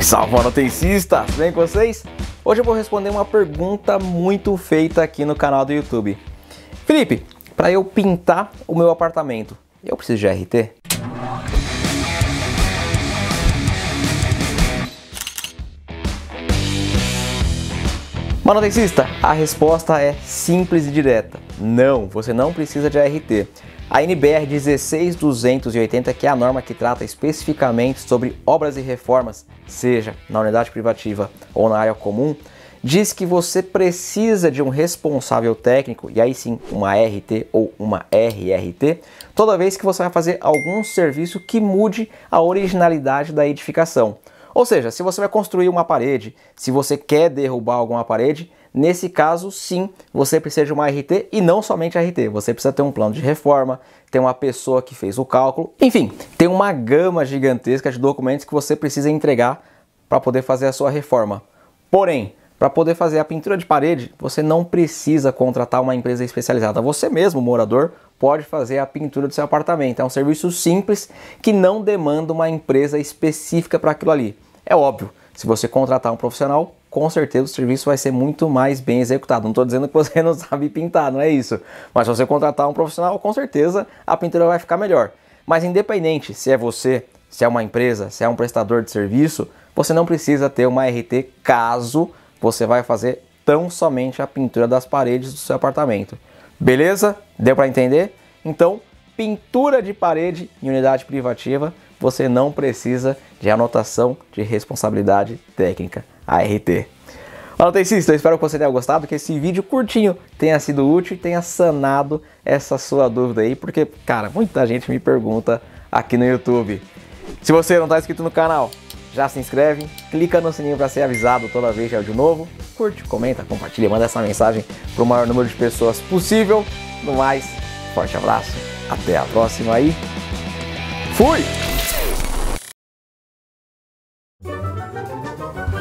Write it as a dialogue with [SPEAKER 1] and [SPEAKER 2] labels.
[SPEAKER 1] Salve, manutencistas! Tudo bem com vocês? Hoje eu vou responder uma pergunta muito feita aqui no canal do YouTube. Felipe, para eu pintar o meu apartamento, eu preciso de RT? Manutencista, a resposta é simples e direta. Não, você não precisa de ART. A NBR 16280, que é a norma que trata especificamente sobre obras e reformas, seja na unidade privativa ou na área comum, diz que você precisa de um responsável técnico, e aí sim uma RT ou uma RRT, toda vez que você vai fazer algum serviço que mude a originalidade da edificação. Ou seja, se você vai construir uma parede, se você quer derrubar alguma parede, nesse caso sim, você precisa de uma RT e não somente RT, você precisa ter um plano de reforma, ter uma pessoa que fez o cálculo, enfim, tem uma gama gigantesca de documentos que você precisa entregar para poder fazer a sua reforma. Porém, para poder fazer a pintura de parede, você não precisa contratar uma empresa especializada. Você mesmo, morador, pode fazer a pintura do seu apartamento. É um serviço simples que não demanda uma empresa específica para aquilo ali. É óbvio, se você contratar um profissional, com certeza o serviço vai ser muito mais bem executado. Não estou dizendo que você não sabe pintar, não é isso. Mas se você contratar um profissional, com certeza a pintura vai ficar melhor. Mas independente se é você, se é uma empresa, se é um prestador de serviço, você não precisa ter uma RT caso você vai fazer tão somente a pintura das paredes do seu apartamento. Beleza? Deu para entender? Então, pintura de parede em unidade privativa, você não precisa de anotação de responsabilidade técnica, ART. Manutencista, eu espero que você tenha gostado, que esse vídeo curtinho tenha sido útil e tenha sanado essa sua dúvida aí, porque, cara, muita gente me pergunta aqui no YouTube. Se você não está inscrito no canal, já se inscreve, clica no sininho para ser avisado toda vez que é vídeo novo, curte, comenta, compartilha, manda essa mensagem para o maior número de pessoas possível. No mais, forte abraço, até a próxima aí, fui!